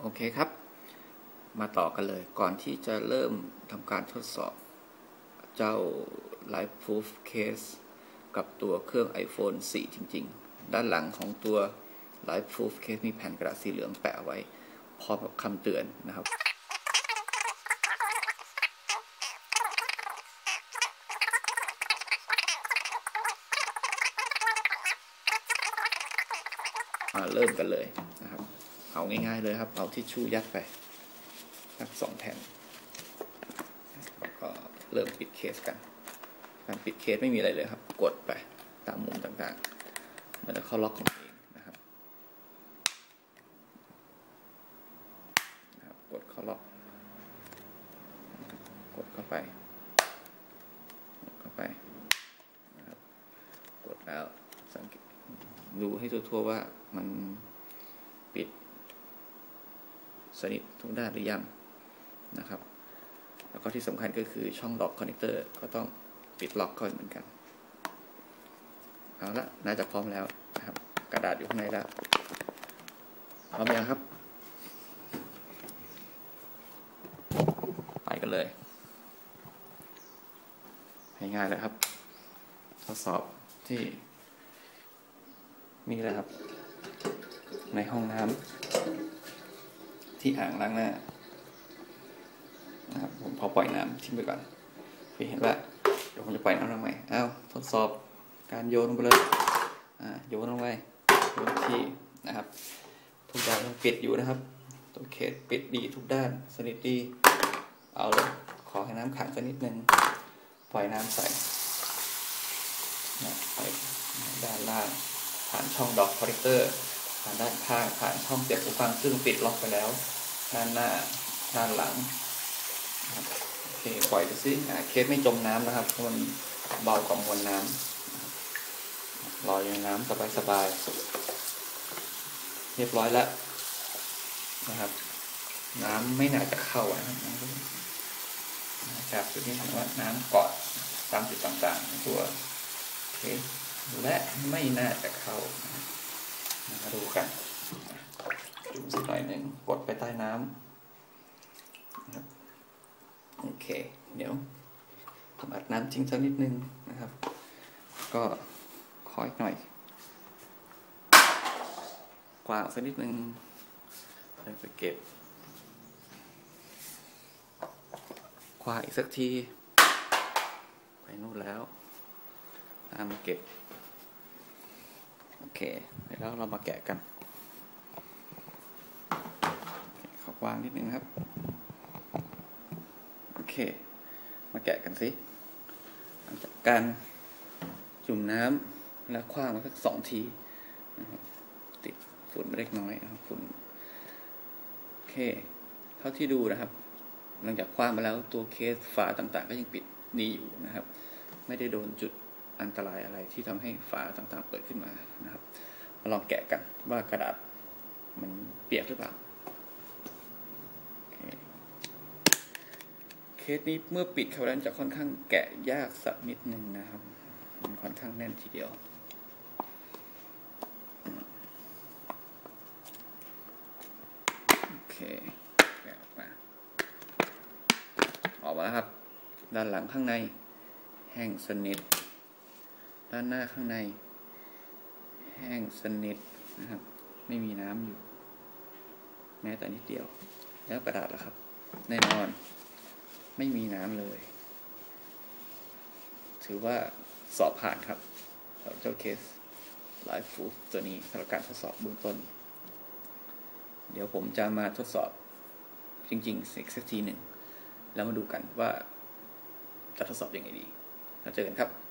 โอเคครับมาต่อกันเลยก่อนที่จะเริ่มทำการทดสอบเจ้า Live Proof Case กับตัวเครื่อง iPhone 4 จริงๆด้านหลังของตัว Live Proof Case มีแผ่นกระดาษสีเหลืองแปะไว้พร้อมกับคำเตือนนะครับเริ่มกันเลยนะครับเอาง่ายๆเลยครับเอาทิชชู่ยัดไปสัก2 แผ่นแล้วก็เริ่มปิดเคสกันการปิดเคสไม่มีอะไรเลยครับกดไปตามมุมต่างๆมันจะเข้าล็อกของเองนะครับกดเข้าล็อกกดเข้าไปนะครับกดแล้วสังเกตดูให้ทั่วๆว่ามันปิดสนิททุกด้านหรือยังนะครับแล้วก็ที่สำคัญก็คือช่องล็อกคอนเนคเตอร์ก็ต้องปิดล็อกก่อนเหมือนกันเอาละน่าจะพร้อมแล้วนะครับกระดาษอยู่ข้างในแล้วพร้อมยังครับไปกันเลยง่ายๆเลยครับทดสอบที่นี่แหละครับในห้องน้ำที่อ่างล้างหน้านะครับผมพอปล่อยน้ำทิ้งไปก่อนเห็นว่าเดี๋ยวผมจะปล่อยน้ำลงไปทดสอบการโยนลงไปเลยโยนลงไปโยนที่นะครับทุกอย่างยังปิดอยู่นะครับตัวเคสปิดดีทุกด้านสนิทดีเอาเลยขอให้น้ำขังสักนิดนึงปล่อยน้ำใส่ไปด้านล่างผ่านช่องดอกคอนเนคเตอร์ผ่านด้านข้างผ่านช่องเสียบหูฟังซึ่งปิดล็อกไปแล้วด้านหน้าด้านหลังโอเคปล่อยดูซิเคสไม่จมน้ำนะครับเพราะมันเบากว่ามวลน้ำลอยในน้ำสบายๆเรียบร้อยแล้วนะครับน้ำไม่น่าจะเข้านะครับจุดนี้ถือว่าน้ำเกาะตามจุดต่างๆในตัวเคสและไม่น่าจะเข้ามาดูกันจุ่มสักหน่อยหนึ่งกดไปใต้น้ำโอเคเดี๋ยวทำอัดน้ำจริงสักนิดนึงนะครับก็ขออีกหน่อยกว้างสักนิดนึงไปเก็บกว้างอีกสักทีไปนู่นแล้วมาเก็บโอเคแล้วเรามาแกะกันขอกว้างนิดนึงครับโอเคมาแกะกันสิหลังจากการจุ่มน้ำแล้วคว้างมาสัก2 ทีติดฝุ่นเล็กน้อยนะครับฝุ่นโอเคเท่าที่ดูนะครับหลังจากคว้างมาแล้วตัวเคสฝาต่างๆก็ยังปิดดีอยู่นะครับไม่ได้โดนจุดอันตรายอะไรที่ทำให้ฝาต่างๆเปิดขึ้นมานะครับมาลองแกะกันว่ากระดาษมันเปียกหรือเปล่าเคสนี้เมื่อปิดเข้าแล้วจะค่อนข้างแกะยากสักนิดนึงนะครับมันค่อนข้างแน่นทีเดียวโอเคแกะออกมาแล้วครับด้านหลังข้างในแห้งสนิทด้านหน้าข้างในแห้งสนิทนะครับไม่มีน้ำอยู่แม้แต่นิดเดียวแล้วกระดาษล่ะครับแน่นอนไม่มีน้ำเลยถือว่าสอบผ่านครับสำหรับเจ้าเคส Live Proof ตัวนี้สำหรับการทดสอบเบื้องต้นเดี๋ยวผมจะมาทดสอบจริงๆอีกสักทีหนึ่งแล้วมาดูกันว่าจะทดสอบยังไงดีแล้วเจอกันครับ